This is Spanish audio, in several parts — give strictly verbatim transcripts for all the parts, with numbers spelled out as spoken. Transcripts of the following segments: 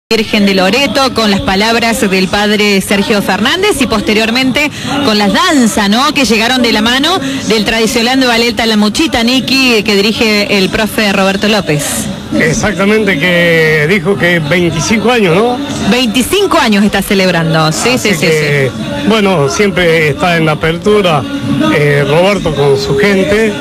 Virgen de Loreto, con las palabras del padre Sergio Fernández y posteriormente con las danzas, ¿no?, que llegaron de la mano del tradicional ballet La Muchita, Niki, que dirige el profe Roberto López. Exactamente, que dijo que veinticinco años, ¿no? veinticinco años está celebrando, sí, Así sí, sí, que, sí. Bueno, siempre está en la apertura eh, Roberto con su gente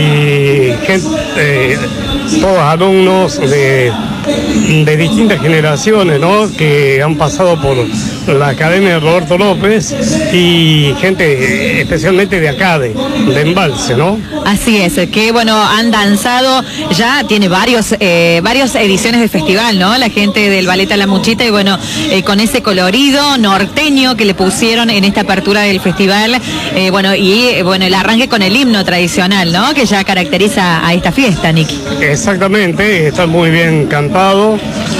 y gente, eh, todos alumnos de, de distintas generaciones, ¿no?, que han pasado por la Academia de Roberto López y gente especialmente de acá, de, de Embalse, ¿no? Así es, que bueno, han danzado, ya tiene varios, eh, varias ediciones del festival, ¿no? La gente del ballet La Muchita y bueno, eh, con ese colorido norteño que le pusieron en esta apertura del festival, eh, bueno, y eh, bueno, el arranque con el himno tradicional, ¿no?, que ya caracteriza a esta fiesta, Niki. Exactamente, está muy bien cantado,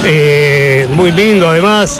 eh, muy lindo además,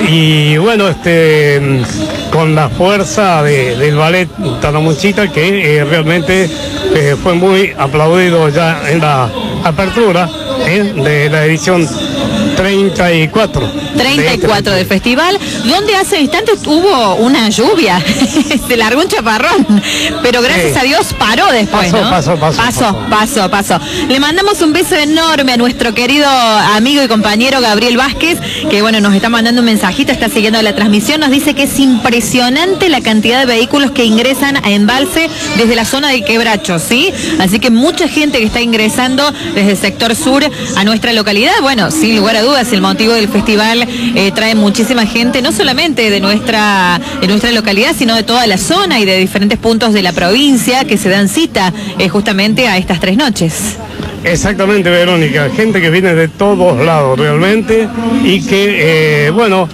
y bueno, este con la fuerza de, del ballet La Muchita, que eh, realmente eh, fue muy aplaudido ya en la apertura eh, de la edición treinta y cuatro. treinta y cuatro del festival, donde hace instantes hubo una lluvia, se largó un chaparrón, pero gracias sí. a Dios paró después, pasó, ¿no? Pasó, pasó, pasó, pasó, pasó. Le mandamos un beso enorme a nuestro querido amigo y compañero Gabriel Vázquez, que bueno, nos está mandando un mensajito, está siguiendo la transmisión, nos dice que es impresionante la cantidad de vehículos que ingresan a Embalse desde la zona de Quebracho, ¿sí? Así que mucha gente que está ingresando desde el sector sur a nuestra localidad, bueno, sin lugar a dudas, el motivo del festival eh, trae muchísima gente, no solamente de nuestra, de nuestra localidad, sino de toda la zona y de diferentes puntos de la provincia que se dan cita eh, justamente a estas tres noches. Exactamente, Verónica, gente que viene de todos lados realmente y que, eh, bueno,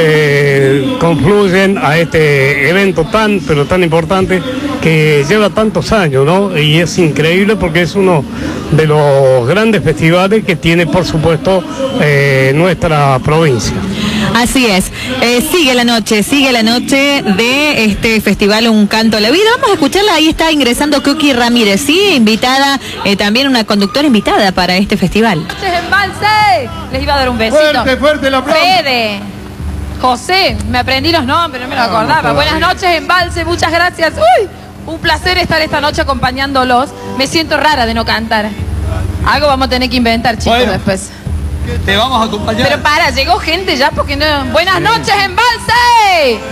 eh, confluyen a este evento tan, pero tan importante que lleva tantos años, ¿no? Y es increíble porque es uno de los grandes festivales que tiene, por supuesto, eh, nuestra provincia. Así es, eh, sigue la noche, sigue la noche de este festival Un Canto a la Vida. Vamos a escucharla, ahí está ingresando Coqui Ramírez, sí, invitada, eh, también una conductora invitada para este festival. Embalse, les iba a dar un besito. Fuerte, fuerte el aplauso. Fede, José, me aprendí los nombres, no me lo acordaba. Buenas noches, Embalse, muchas gracias. Uy, un placer estar esta noche acompañándolos. Me siento rara de no cantar. Algo vamos a tener que inventar, chicos, bueno, después. Te vamos a acompañar. Pero para, llegó gente ya porque no... Buenas noches, Embalse.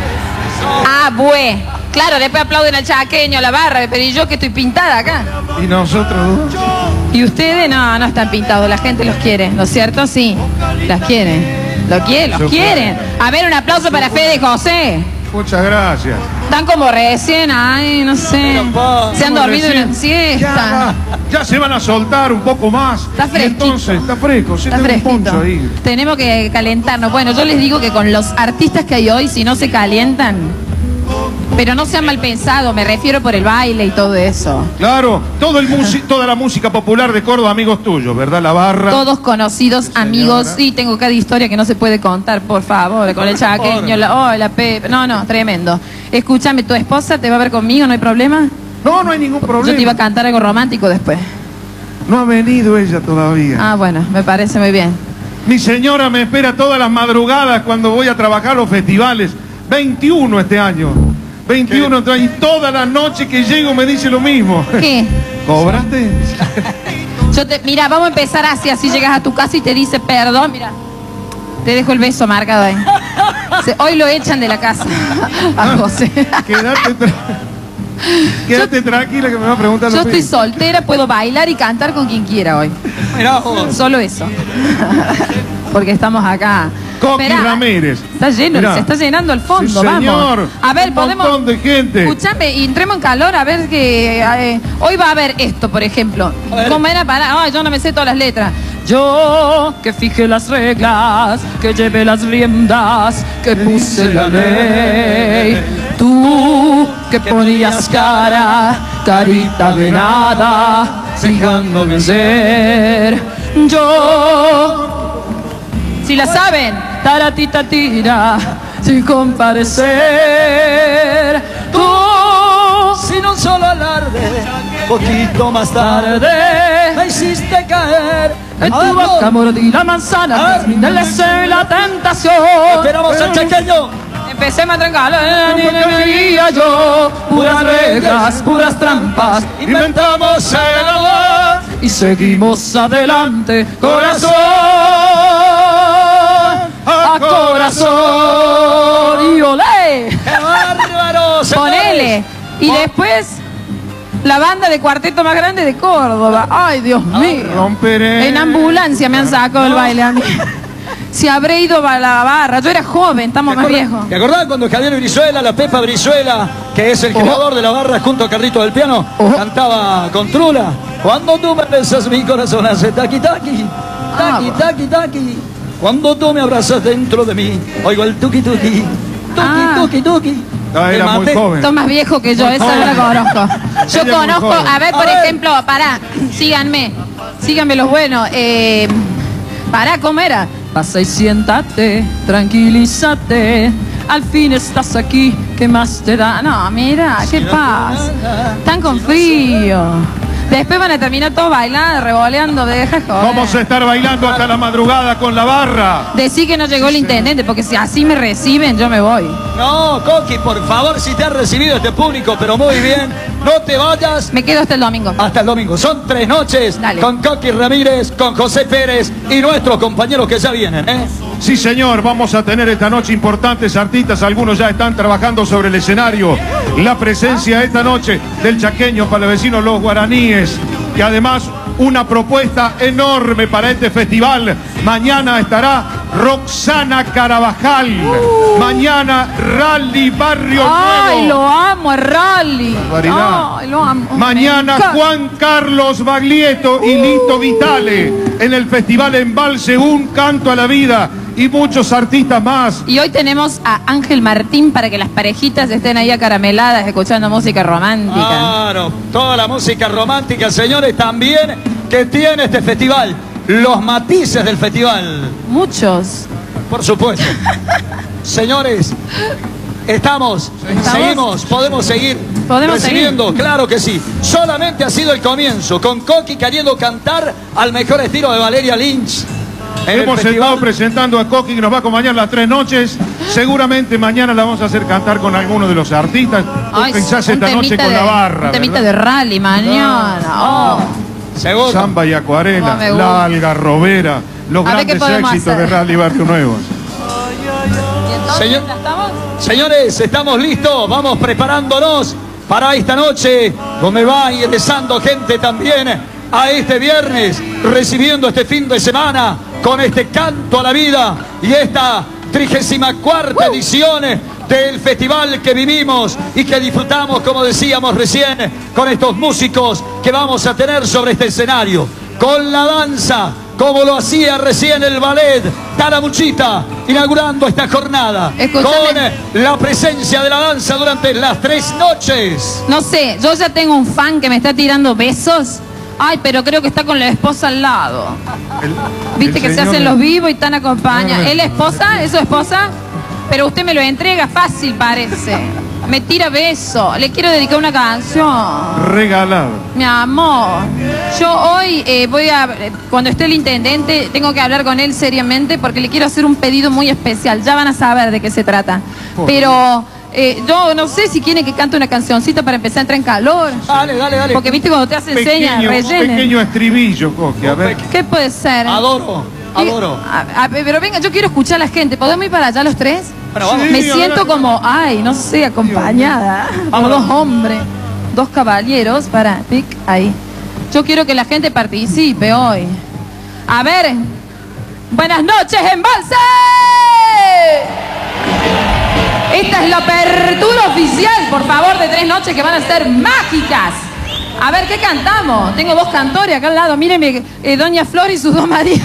Ah, bue. Claro, después aplauden al chaqueño, a la barra, pero ¿y yo que estoy pintada acá? ¿Y nosotros? ¿Y ustedes? No, no están pintados, la gente los quiere, ¿no es cierto? Sí, las quieren. ¿Lo quieren? ¿Los quieren? A ver, un aplauso para Fede y José. Muchas gracias. Están como recién, ay, no sé. Se han dormido en una siesta. Ya, ya se van a soltar un poco más. Está fresquito. Entonces, está fresco, sí, está fresquito. Un poncho ahí. Tenemos que calentarnos. Bueno, yo les digo que con los artistas que hay hoy, si no se calientan, pero no sean mal pensados, me refiero por el baile y todo eso. Claro, todo el toda la música popular de Córdoba, amigos tuyos, ¿verdad? La barra. Todos conocidos, sí, amigos. Sí, tengo cada historia que no se puede contar, por favor, con el chaqueño, la, oh, la Pepe. No, no, tremendo. Escúchame, ¿tu esposa te va a ver conmigo? ¿No hay problema? No, no hay ningún problema. Yo te iba a cantar algo romántico después. No ha venido ella todavía. Ah, bueno, me parece muy bien. Mi señora me espera todas las madrugadas cuando voy a trabajar los festivales. veintiuno este año. veintiuno, ¿qué? Y toda la noche que llego me dice lo mismo. ¿Qué? ¿Cobraste? Yo te, mira, vamos a empezar así, así llegas a tu casa y te dice perdón, mira, te dejo el beso marcado ahí. Se, hoy lo echan de la casa a José. Quédate, tra Quédate yo, tranquila que me va a preguntar. Yo estoy soltera, puedo bailar y cantar con quien quiera hoy. Mirá, solo eso. Porque estamos acá. Coqui Ramírez. Está lleno, mirá, se está llenando el fondo, sí, vamos. Señor, a ver, un podemos. montón de gente. Escuchame, y entremos en calor, a ver que. Eh, hoy va a haber esto, por ejemplo. ¿Cómo era para.? Ay, yo no me sé todas las letras. Yo que fije las reglas, que lleve las riendas, que puse la ley. Tú que ponías cara, carita de nada, fijándome ser. Yo, si la saben, taratita tira, sin comparecer. Tú, sin un solo alarde, poquito más tarde, me hiciste caer. En tu boca mordí la manzana, el deseo y la tentación. Esperamos al chaqueño. Empecemos a trancar, yo, puras reglas, puras trampas, Inventamos el amor. y seguimos adelante, corazón a corazón. Y olé. ¡Qué bárbaro! Ponele. Y después la banda de cuarteto más grande de Córdoba. Ay, Dios mío. Romperé. En ambulancia me han sacado el baile a mí. Si habré ido a la barra, yo era joven, estamos más viejos. ¿Te acordás cuando Javier Brizuela, la Pepa Brizuela, que es el creador de la barra junto a Carlito del Piano, cantaba con Trula? Cuando tú me besas mi corazón hace taqui taqui, taqui taqui taqui. Cuando tú me abrazas dentro de mí, oigo el tuki tuki, tuki Ah. tuki tuki. Ah, era Te muy maté. joven. Sos más viejo que yo, esa no la conozco. Yo Ella es muy conozco, joven. a ver, por A ver. ejemplo, pará, síganme, síganme los buenos. Eh, pará, ¿cómo era? Pasa y siéntate, tranquilízate. Al fin estás aquí, ¿qué más te da? No, mira, ¿qué pasa? Están con frío. Después van a terminar todos bailando, revoleando, deja joder. Vamos a estar bailando hasta la madrugada con la barra. Decí que no llegó el intendente, porque si así me reciben, yo me voy. No, Coqui, por favor, si te ha recibido este público, pero muy bien, no te vayas Me quedo hasta el domingo. hasta el domingo. Son tres noches Dale. con Coqui Ramírez, con José Pérez y nuestros compañeros que ya vienen, ¿eh? Sí, señor, vamos a tener esta noche importantes artistas. Algunos ya están trabajando sobre el escenario. La presencia esta noche del chaqueño palavecino Los Guaraníes. Y además una propuesta enorme para este festival. Mañana estará Roxana Carabajal. Mañana Rally Barrio Ay, Nuevo. lo amo, el rally. Barbaridad. Ay, lo amo. Mañana Me encanta. Juan Carlos Baglietto y Lito Vitale en el Festival Embalse, un canto a la vida, y muchos artistas más. Y hoy tenemos a Ángel Martín para que las parejitas estén ahí acarameladas escuchando música romántica. Claro, toda la música romántica, señores, también que tiene este festival. Los matices del festival, Muchos. por supuesto. Señores, estamos, ¿Estamos? seguimos, podemos seguir ¿Podemos recibiendo, claro que sí. Solamente ha sido el comienzo, con Coqui queriendo cantar al mejor estilo de Valeria Lynch. En el Hemos festival. estado presentando a Coqui, que nos va a acompañar las tres noches. Seguramente mañana la vamos a hacer cantar con alguno de los artistas. O Ay, quizás un esta noche temita con de- la barra. Un temita ¿verdad? de rally mañana. Oh. Seguro. Samba y No acuarela, me gusta. la algarrobera, los A ver qué grandes podemos éxitos hacer. de Rally Barrio Nuevo. ¿Y entonces Señor- ya estamos? Señores, estamos listos, vamos preparándonos para esta noche, donde va ingresando gente también a este viernes, recibiendo este fin de semana con este canto a la vida y esta trigésima cuarta edición del festival que vivimos y que disfrutamos, como decíamos recién, con estos músicos que vamos a tener sobre este escenario, con la danza, como lo hacía recién el ballet Taramuchita, inaugurando esta jornada, Escúchame. con la presencia de la danza durante las tres noches. No sé, yo ya tengo un fan que me está tirando besos. Ay, pero creo que está con la esposa al lado. El- Viste el que se señor- hacen los vivos y están acompañados. No, no. ¿Es la esposa? ¿Es su esposa? Pero usted me lo entrega fácil, parece. Me tira beso. Le quiero dedicar una canción. Regalado. Mi amor. Yo hoy eh, voy a... eh, Cuando esté el intendente, tengo que hablar con él seriamente porque le quiero hacer un pedido muy especial. Ya van a saber de qué se trata. Pero... eh, yo no sé si quiere que cante una cancioncita para empezar a entrar en calor. Dale, dale, dale. Porque viste cuando te hacen señas, Pequeño, un rellenen. pequeño estribillo, Coqui, a ver. ¿Qué puede ser? Adoro, adoro. A- a- pero venga, yo quiero escuchar a la gente. ¿Podemos ir para allá los tres? Bueno, vamos. Sí, Me adelante. siento como, ay, no sé, acompañada. Como Vámonos. dos hombres, dos caballeros. Para, pic, ahí. Yo quiero que la gente participe hoy. A ver, buenas noches, Embalse. Esta es la apertura oficial, por favor, de tres noches que van a ser mágicas. A ver, ¿qué cantamos? Tengo dos cantores acá al lado. Mírenme, eh, Doña Flor y sus dos maridos.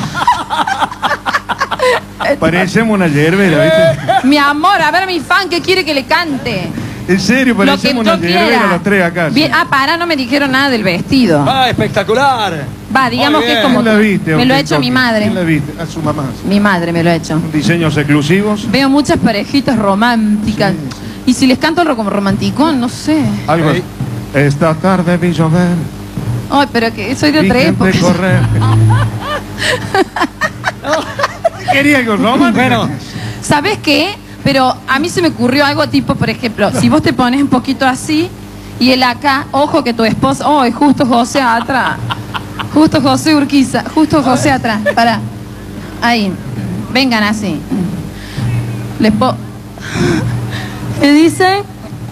Parecemos una yerbera, ¿viste? Mi amor, a ver mi fan, ¿qué quiere que le cante? En serio, Lo que parecemos yo una yerbera quiera. los tres acá. sí. Bien, ah, para, no me dijeron nada del vestido. Ah, espectacular. Va, digamos Muy que es bien. como... ¿Quién la viste? Me lo ha Coqui? hecho mi madre. ¿Quién la viste? A su mamá. Mi madre me lo ha hecho. Diseños exclusivos. Veo muchas parejitas románticas. Y si les canto algo como romanticón, no sé. Algo. Ok. Esta tarde vi llover. Ay, pero que soy de Vi otra gente época. correr. Quería algo romántico. Bueno, ¿Sabes qué? Pero a mí se me ocurrió algo tipo, por ejemplo, si vos te pones un poquito así y él acá, ojo que tu esposa, oh, es justo José atrás, justo José Urquiza, justo José atrás, pará, ahí, vengan así. Les po... ¿Qué dice?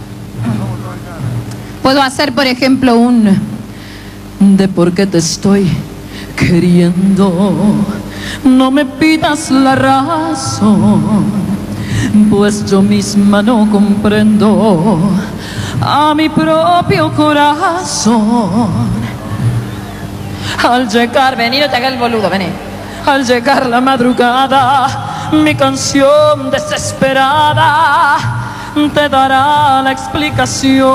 Puedo hacer, por ejemplo, un... de por qué te estoy queriendo, no me pidas la razón, pues yo misma no comprendo a mi propio corazón. Al llegar, vení, no te haga el boludo, vení. Al llegar la madrugada, mi canción desesperada te dará la explicación.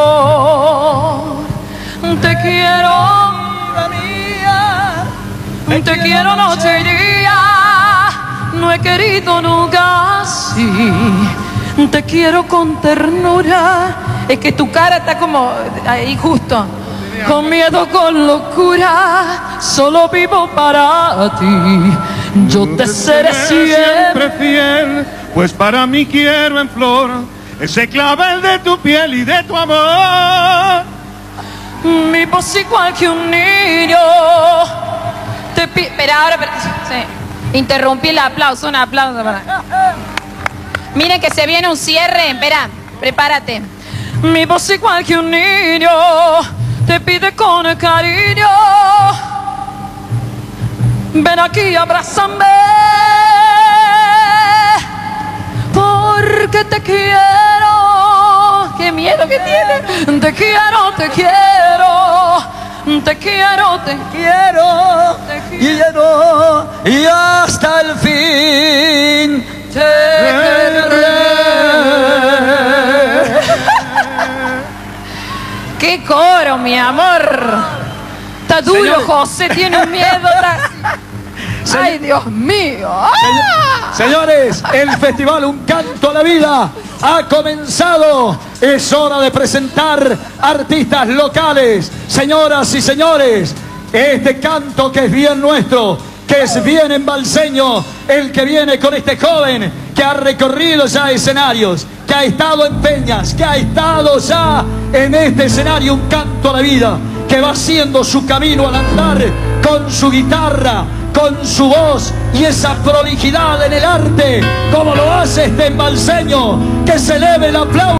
Te quiero, mía, te quiero noche y día, no he querido nunca así. Te quiero con ternura. Es que tu cara está como ahí justo. Con miedo, con locura, solo vivo para ti. Yo te seré siempre fiel, pues para mí quiero en flor ese clavel de tu piel y de tu amor. Mi voz igual que un niño. Te pi... Espera, ahora... Espera. Sí. Interrumpí el aplauso, un aplauso para... Miren que se viene un cierre. Espera, prepárate. Mi voz igual que un niño te pide con cariño. Ven aquí, abrázame, porque te quiero. Qué miedo que tiene. Te quiero, te quiero, te quiero, te quiero, te quiero, y hasta el fin te querré. ¡Qué coro, mi amor! Está duro, señores. José, tiene un miedo. Está... ¡Ay, Dios mío! ¡Ah! Señores, el festival Un Canto a la Vida ha comenzado. Es hora de presentar artistas locales. Señoras y señores, este canto que es bien nuestro, que es bien embalseño, el que viene con este joven que ha recorrido ya escenarios, que ha estado en peñas, que ha estado ya en este escenario Un Canto a la Vida, que va haciendo su camino al andar con su guitarra, con su voz y esa prolijidad en el arte, como lo hace este embalseño. Que se eleve el aplauso.